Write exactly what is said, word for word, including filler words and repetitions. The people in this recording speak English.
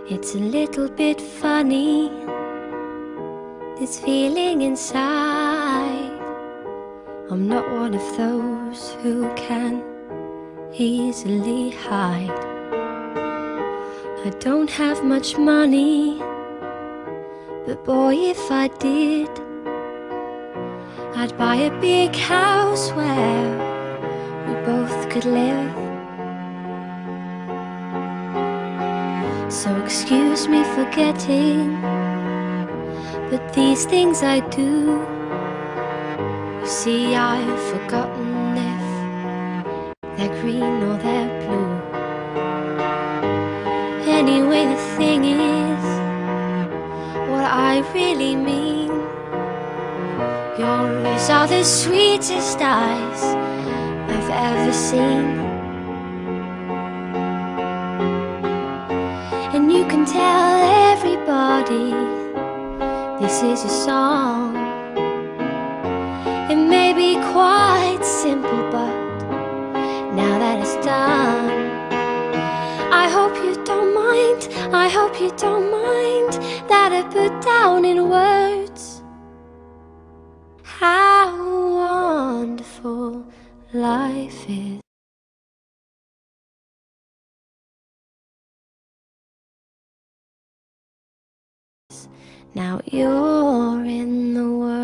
It's a little bit funny, this feeling inside. I'm not one of those who can easily hide. I don't have much money, but boy, if I did, I'd buy a big house where we both could live. So excuse me for getting, but these things I do. You see, I've forgotten if they're green or they're blue. Anyway, the thing is, what I really mean, your eyes are the sweetest eyes I've ever seen. And you can tell everybody this is a song. It may be quite simple, but now that it's done, I hope you don't mind, I hope you don't mind that I put down in words how wonderful life is. Now you're in the world.